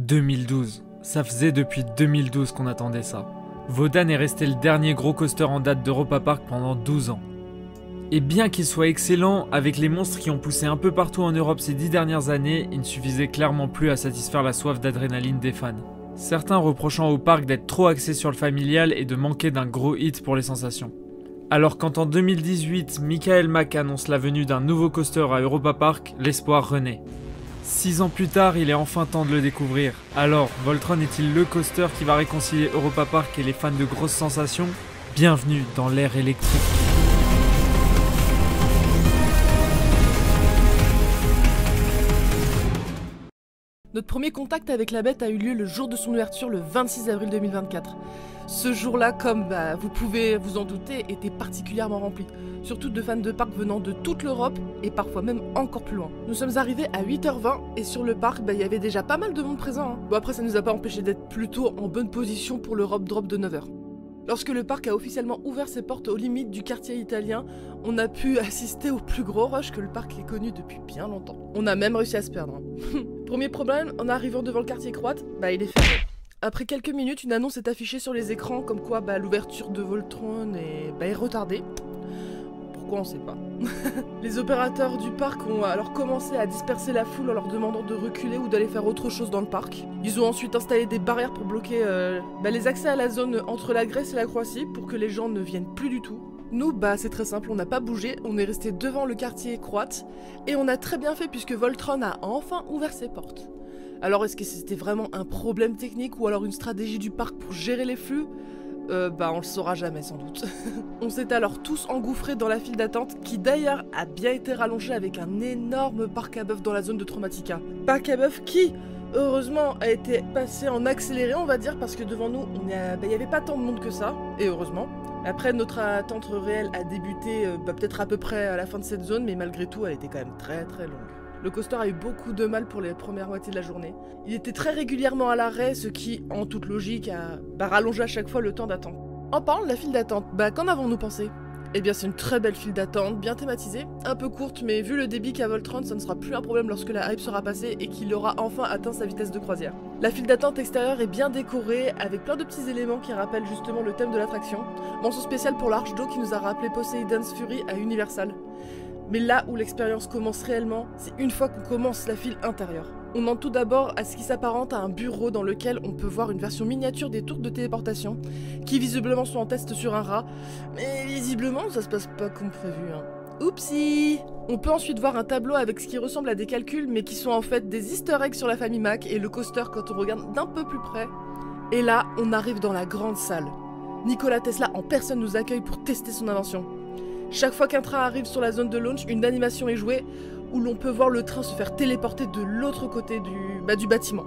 2012. Ça faisait depuis 2012 qu'on attendait ça. Wodan est resté le dernier gros coaster en date d'Europa Park pendant 12 ans. Et bien qu'il soit excellent, avec les monstres qui ont poussé un peu partout en Europe ces 10 dernières années, il ne suffisait clairement plus à satisfaire la soif d'adrénaline des fans. Certains reprochant au parc d'être trop axé sur le familial et de manquer d'un gros hit pour les sensations. Alors quand en 2018, Michael Mack annonce la venue d'un nouveau coaster à Europa Park, l'espoir renaît. 6 ans plus tard, il est enfin temps de le découvrir. Alors, Voltron est-il le coaster qui va réconcilier Europa Park et les fans de grosses sensations? Bienvenue dans l'ère électrique. Notre premier contact avec la bête a eu lieu le jour de son ouverture, le 26 avril 2024. Ce jour-là, comme vous pouvez vous en douter, était particulièrement rempli. Surtout de fans de parc venant de toute l'Europe et parfois même encore plus loin. Nous sommes arrivés à 8h20 et sur le parc, il y avait déjà pas mal de monde présent. Bon après ça nous a pas empêché d'être plutôt en bonne position pour l'Europe Drop de 9h. Lorsque le parc a officiellement ouvert ses portes aux limites du quartier italien, on a pu assister au plus gros rush que le parc ait connu depuis bien longtemps. On a même réussi à se perdre. Premier problème, en arrivant devant le quartier croate, il est fermé. Après quelques minutes, une annonce est affichée sur les écrans comme quoi l'ouverture de Voltron est retardée. Pourquoi on sait pas. Les opérateurs du parc ont alors commencé à disperser la foule en leur demandant de reculer ou d'aller faire autre chose dans le parc. Ils ont ensuite installé des barrières pour bloquer les accès à la zone entre la Grèce et la Croatie pour que les gens ne viennent plus du tout. Nous, c'est très simple, on n'a pas bougé, on est resté devant le quartier croate et on a très bien fait puisque Voltron a enfin ouvert ses portes. Alors est-ce que c'était vraiment un problème technique ou alors une stratégie du parc pour gérer les flux ? On le saura jamais sans doute. On s'est alors tous engouffrés dans la file d'attente qui d'ailleurs a bien été rallongée avec un énorme parc à bœuf dans la zone de Traumatica. Parc à bœuf qui, heureusement, a été passé en accéléré on va dire parce que devant nous, il n'y avait pas tant de monde que ça, et heureusement. Après notre attente réelle a débuté peut-être à peu près à la fin de cette zone, mais malgré tout elle était quand même très très longue. Le coaster a eu beaucoup de mal pour les premières moitiés de la journée. Il était très régulièrement à l'arrêt, ce qui, en toute logique, a rallongé à chaque fois le temps d'attente. En parlant de la file d'attente, qu'en avons-nous pensé ? Eh bien c'est une très belle file d'attente, bien thématisée, un peu courte, mais vu le débit qu'a Voltron, ça ne sera plus un problème lorsque la hype sera passée et qu'il aura enfin atteint sa vitesse de croisière. La file d'attente extérieure est bien décorée, avec plein de petits éléments qui rappellent justement le thème de l'attraction. Mention spéciale pour l'arche d'eau qui nous a rappelé Poseidon's Fury à Universal. Mais là où l'expérience commence réellement, c'est une fois qu'on commence la file intérieure. On entre tout d'abord à ce qui s'apparente à un bureau dans lequel on peut voir une version miniature des tours de téléportation, qui visiblement sont en test sur un rat, mais visiblement ça se passe pas comme prévu. Oupsie! On peut ensuite voir un tableau avec ce qui ressemble à des calculs, mais qui sont en fait des easter eggs sur la famille Mack et le coaster quand on regarde d'un peu plus près. Et là, on arrive dans la grande salle. Nikola Tesla en personne nous accueille pour tester son invention. Chaque fois qu'un train arrive sur la zone de launch, une animation est jouée où l'on peut voir le train se faire téléporter de l'autre côté du bâtiment.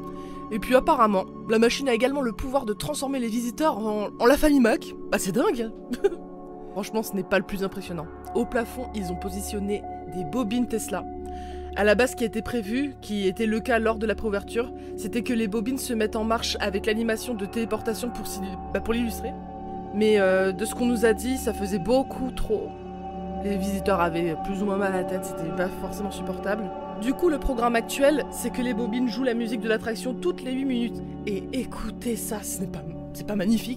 Et puis apparemment, la machine a également le pouvoir de transformer les visiteurs en la famille Mack. C'est dingue. Franchement, ce n'est pas le plus impressionnant. Au plafond, ils ont positionné des bobines Tesla. À la base, ce qui était prévu, qui était le cas lors de la préouverture, c'était que les bobines se mettent en marche avec l'animation de téléportation pour l'illustrer. Mais de ce qu'on nous a dit, ça faisait beaucoup trop. Les visiteurs avaient plus ou moins mal à la tête, c'était pas forcément supportable. Du coup, le programme actuel, c'est que les bobines jouent la musique de l'attraction toutes les 8 minutes. Et écoutez ça, c'est pas magnifique ?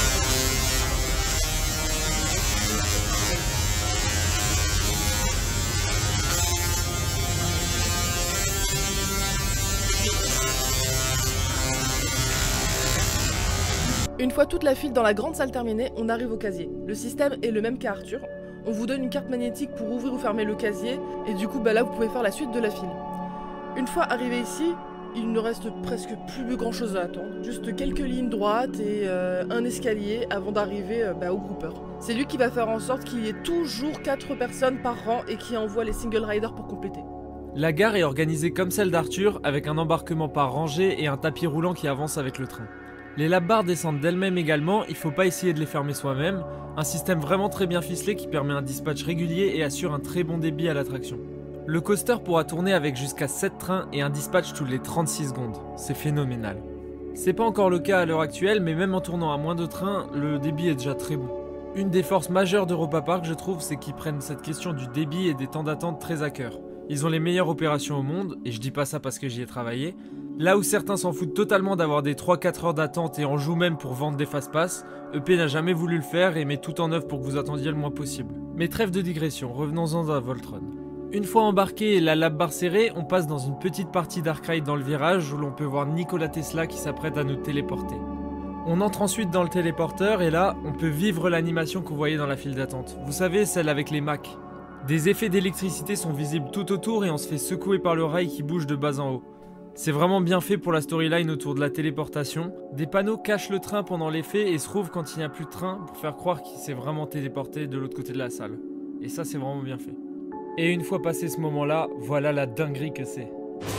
Une fois toute la file dans la grande salle terminée, on arrive au casier. Le système est le même qu'à Arthur. On vous donne une carte magnétique pour ouvrir ou fermer le casier, et du coup là vous pouvez faire la suite de la file. Une fois arrivé ici, il ne reste presque plus grand chose à attendre. Juste quelques lignes droites et un escalier avant d'arriver au grouper. C'est lui qui va faire en sorte qu'il y ait toujours 4 personnes par rang et qui envoie les single riders pour compléter. La gare est organisée comme celle d'Arthur, avec un embarquement par rangée et un tapis roulant qui avance avec le train. Les lap bars descendent d'elles-mêmes également, il faut pas essayer de les fermer soi-même. Un système vraiment très bien ficelé qui permet un dispatch régulier et assure un très bon débit à l'attraction. Le coaster pourra tourner avec jusqu'à 7 trains et un dispatch tous les 36 secondes. C'est phénoménal. C'est pas encore le cas à l'heure actuelle, mais même en tournant à moins de trains, le débit est déjà très bon. Une des forces majeures d'Europa Park, je trouve, c'est qu'ils prennent cette question du débit et des temps d'attente très à cœur. Ils ont les meilleures opérations au monde, et je dis pas ça parce que j'y ai travaillé, Là où certains s'en foutent totalement d'avoir des 3-4 heures d'attente et en jouent même pour vendre des fast-pass, EP n'a jamais voulu le faire et met tout en œuvre pour que vous attendiez le moins possible. Mais trêve de digression, revenons-en à Voltron. Une fois embarqué et la lab bar serrée, on passe dans une petite partie d'Ark Ride dans le virage où l'on peut voir Nikola Tesla qui s'apprête à nous téléporter. On entre ensuite dans le téléporteur et là, on peut vivre l'animation que vous voyez dans la file d'attente. Vous savez, celle avec les Macs. Des effets d'électricité sont visibles tout autour et on se fait secouer par le rail qui bouge de bas en haut. C'est vraiment bien fait pour la storyline autour de la téléportation. Des panneaux cachent le train pendant l'effet et se rouvrent quand il n'y a plus de train pour faire croire qu'il s'est vraiment téléporté de l'autre côté de la salle. Et ça, c'est vraiment bien fait. Et une fois passé ce moment-là, voilà la dinguerie que c'est.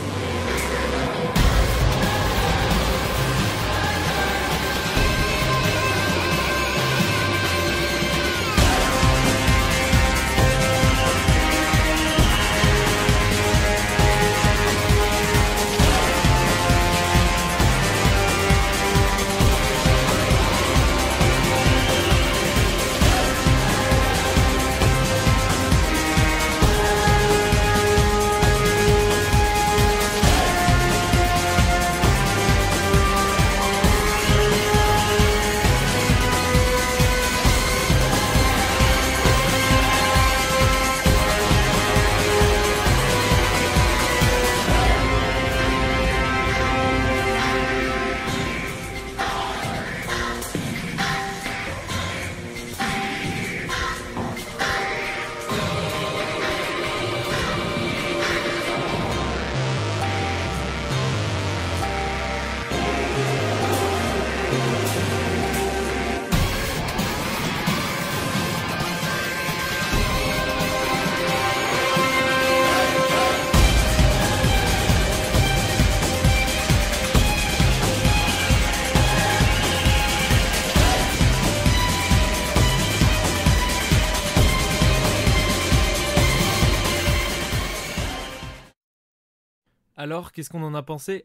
Alors, qu'est-ce qu'on en a pensé?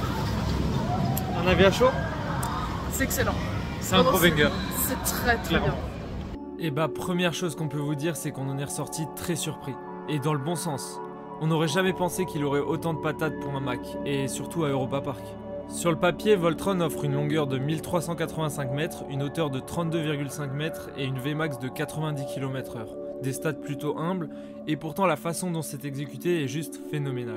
Un avis à chaud? C'est excellent. C'est un gros banger. C'est très bien. Et bah, première chose qu'on peut vous dire, c'est qu'on en est ressorti très surpris. Et dans le bon sens. On n'aurait jamais pensé qu'il aurait autant de patates pour un Mac, et surtout à Europa Park. Sur le papier, Voltron offre une longueur de 1385 mètres, une hauteur de 32,5 mètres et une Vmax de 90 km/h. Des stats plutôt humbles, et pourtant la façon dont c'est exécuté est juste phénoménale.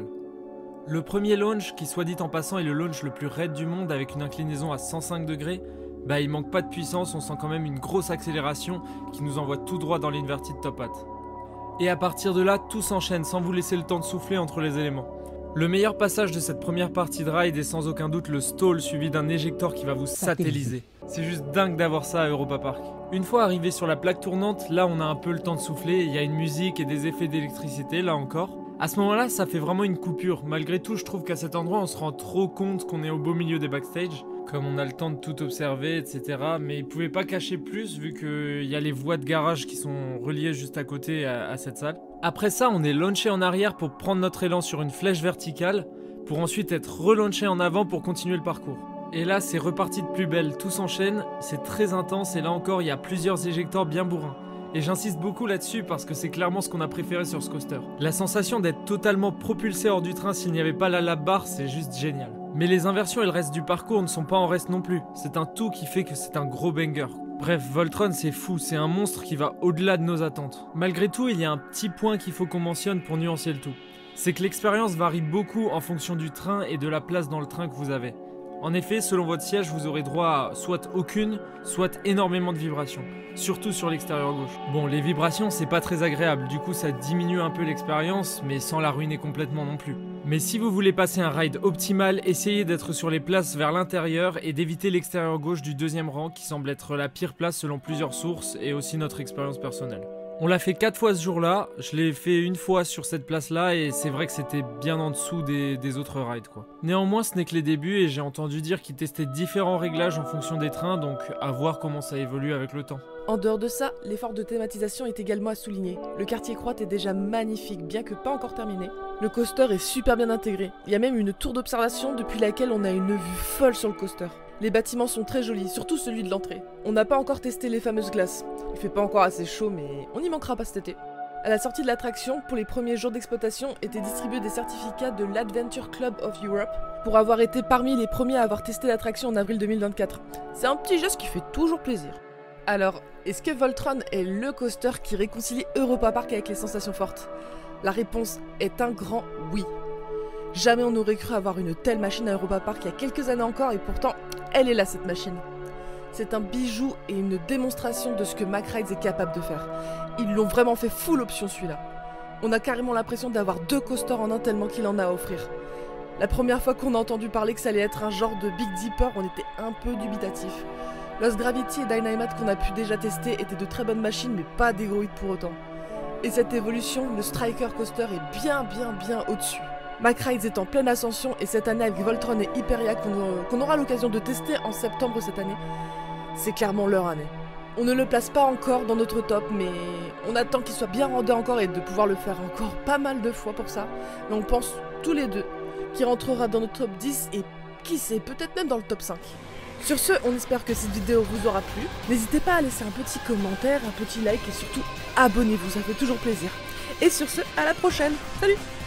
Le premier launch, qui soit dit en passant est le launch le plus raide du monde avec une inclinaison à 105 degrés, bah il manque pas de puissance, on sent quand même une grosse accélération qui nous envoie tout droit dans l'inverted top hat. Et à partir de là, tout s'enchaîne sans vous laisser le temps de souffler entre les éléments. Le meilleur passage de cette première partie de ride est sans aucun doute le stall suivi d'un éjecteur qui va vous satelliser. C'est juste dingue d'avoir ça à Europa Park. Une fois arrivé sur la plaque tournante, là on a un peu le temps de souffler, il y a une musique et des effets d'électricité là encore. À ce moment-là, ça fait vraiment une coupure. Malgré tout, je trouve qu'à cet endroit, on se rend trop compte qu'on est au beau milieu des backstage, comme on a le temps de tout observer, etc. Mais ils pouvaient pas cacher plus, vu qu'il y a les voies de garage qui sont reliées juste à côté à cette salle. Après ça, on est launché en arrière pour prendre notre élan sur une flèche verticale, pour ensuite être relaunché en avant pour continuer le parcours. Et là, c'est reparti de plus belle, tout s'enchaîne, c'est très intense, et là encore, il y a plusieurs éjecteurs bien bourrins. Et j'insiste beaucoup là-dessus parce que c'est clairement ce qu'on a préféré sur ce coaster. La sensation d'être totalement propulsé hors du train s'il n'y avait pas la lap bar, c'est juste génial. Mais les inversions et le reste du parcours ne sont pas en reste non plus. C'est un tout qui fait que c'est un gros banger. Bref, Voltron c'est fou, c'est un monstre qui va au-delà de nos attentes. Malgré tout, il y a un petit point qu'il faut qu'on mentionne pour nuancer le tout. C'est que l'expérience varie beaucoup en fonction du train et de la place dans le train que vous avez. En effet, selon votre siège, vous aurez droit à soit aucune, soit énormément de vibrations, surtout sur l'extérieur gauche. Bon, les vibrations, c'est pas très agréable, du coup ça diminue un peu l'expérience, mais sans la ruiner complètement non plus. Mais si vous voulez passer un ride optimal, essayez d'être sur les places vers l'intérieur et d'éviter l'extérieur gauche du deuxième rang, qui semble être la pire place selon plusieurs sources et aussi notre expérience personnelle. On l'a fait 4 fois ce jour-là, je l'ai fait une fois sur cette place-là et c'est vrai que c'était bien en dessous des autres rides quoi. Néanmoins ce n'est que les débuts et j'ai entendu dire qu'ils testaient différents réglages en fonction des trains, donc à voir comment ça évolue avec le temps. En dehors de ça, l'effort de thématisation est également à souligner. Le quartier Croate est déjà magnifique, bien que pas encore terminé. Le coaster est super bien intégré. Il y a même une tour d'observation depuis laquelle on a une vue folle sur le coaster. Les bâtiments sont très jolis, surtout celui de l'entrée. On n'a pas encore testé les fameuses glaces. Il fait pas encore assez chaud, mais on n'y manquera pas cet été. À la sortie de l'attraction, pour les premiers jours d'exploitation, étaient distribués des certificats de l'Adventure Club of Europe pour avoir été parmi les premiers à avoir testé l'attraction en avril 2024. C'est un petit geste qui fait toujours plaisir. Alors, est-ce que Voltron est le coaster qui réconcilie Europa Park avec les sensations fortes? La réponse est un grand oui. Jamais on n'aurait cru avoir une telle machine à Europa Park il y a quelques années encore et pourtant, elle est là cette machine. C'est un bijou et une démonstration de ce que Mack Rides est capable de faire. Ils l'ont vraiment fait full option celui-là. On a carrément l'impression d'avoir 2 coasters en un tellement qu'il en a à offrir. La première fois qu'on a entendu parler que ça allait être un genre de Big Dipper, on était un peu dubitatif. Lost Gravity et Dynamite qu'on a pu déjà tester étaient de très bonnes machines mais pas d'égoïdes pour autant. Et cette évolution, le Striker Coaster est bien au-dessus. Mack Rides est en pleine ascension et cette année avec Voltron et Hyperia qu'on aura l'occasion de tester en septembre cette année, c'est clairement leur année. On ne le place pas encore dans notre top, mais on attend qu'il soit bien rodé encore et de pouvoir le faire encore pas mal de fois pour ça. Mais on pense tous les deux qu'il rentrera dans notre top 10 et qui sait, peut-être même dans le top 5. Sur ce, on espère que cette vidéo vous aura plu. N'hésitez pas à laisser un petit commentaire, un petit like et surtout abonnez-vous, ça fait toujours plaisir. Et sur ce, à la prochaine. Salut!